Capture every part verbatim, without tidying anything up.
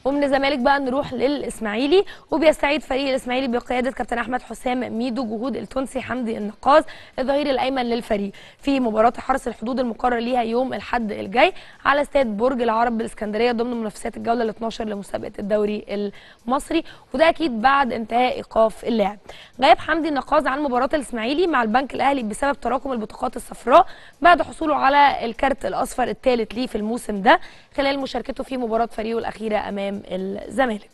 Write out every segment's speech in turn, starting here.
ومن الزمالك بقى نروح للاسماعيلي، وبيستعيد فريق الاسماعيلي بقياده كابتن احمد حسام ميدو جهود التونسي حمدي النقاز الظهير الايمن للفريق في مباراه حرس الحدود المقرر ليها يوم الاحد الجاي على استاد برج العرب بالاسكندريه ضمن منافسات الجوله ال اتناشر لمسابقه الدوري المصري، وده اكيد بعد انتهاء ايقاف اللاعب. غاب حمدي النقاز عن مباراه الاسماعيلي مع البنك الاهلي بسبب تراكم البطاقات الصفراء بعد حصوله على الكارت الاصفر الثالث ليه في الموسم ده خلال مشاركته في مباراه فريقه الاخيره امام الزمالك.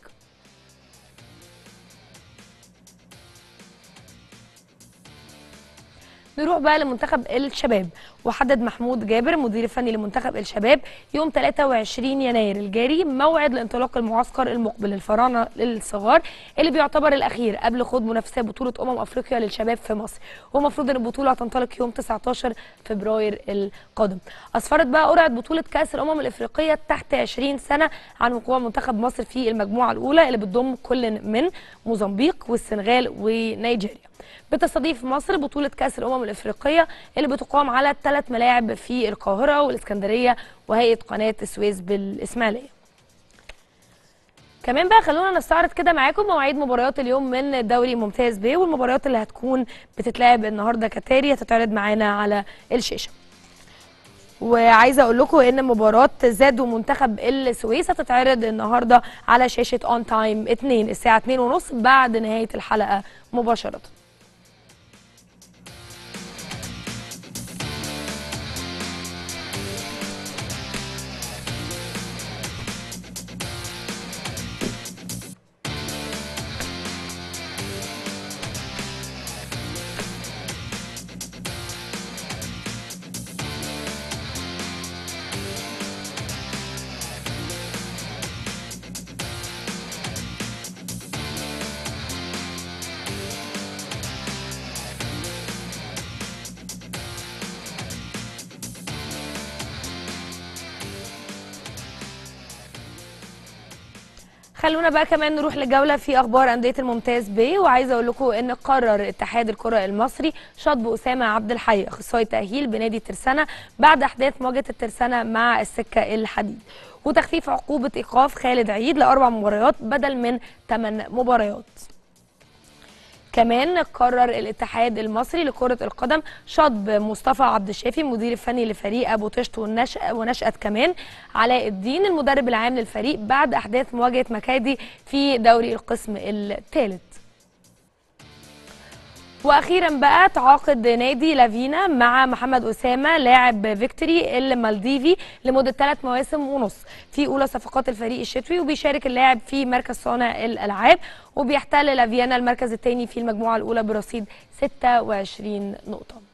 نروح بقى لمنتخب الشباب، وحدد محمود جابر مدير الفني لمنتخب الشباب يوم تلاتة وعشرين يناير الجاري موعد لانطلاق المعسكر المقبل للفراعنه للصغار اللي بيعتبر الاخير قبل خوض منافسات بطوله امم افريقيا للشباب في مصر، ومفروض ان البطوله هتنطلق يوم تسعتاشر فبراير القادم. اسفرت بقى قرعه بطوله كاس الامم الافريقيه تحت عشرين سنه عن وقوع منتخب مصر في المجموعه الاولى اللي بتضم كل من موزمبيق والسنغال ونيجيريا. بتستضيف مصر بطولة كأس الأمم الإفريقية اللي بتقام على ثلاث ملاعب في القاهرة والإسكندرية وهيئة قناة السويس بالإسماعيلية. كمان بقى خلونا نستعرض كده معاكم مواعيد مباريات اليوم من دوري ممتاز ب، والمباريات اللي هتكون بتتلعب النهارده كتاري هتتعرض معانا على الشاشة. وعايزه اقول لكم ان مباراه زاد ومنتخب السويس هتتعرض النهارده على شاشه اون تايم اتنين الساعه اتنين وثلاثين بعد نهايه الحلقه مباشره. خلونا بقى كمان نروح لجوله في اخبار انديه الممتاز ب، وعايزه اقول لكم ان قرر اتحاد الكره المصري شطب اسامه عبد الحي اخصائي تاهيل بنادي الترسانه بعد احداث مواجهه الترسانه مع السكه الحديد، وتخفيف عقوبه ايقاف خالد عيد لاربع مباريات بدل من ثمان مباريات. كمان قرر الاتحاد المصري لكرة القدم شطب مصطفى عبد الشافي مدير الفني لفريق ابو طشت والنشأة ونشأة كمان علاء الدين المدرب العام للفريق بعد احداث مواجهة مكادي في دوري القسم الثالث. واخيرا بقى تعاقد نادي لافينا مع محمد اسامه لاعب فيكتوري المالديفي لمده ثلاث مواسم ونص في اولى صفقات الفريق الشتوي، وبيشارك اللاعب في مركز صانع الالعاب، وبيحتل لافينا المركز الثاني في المجموعه الاولى برصيد ستة وعشرين نقطه.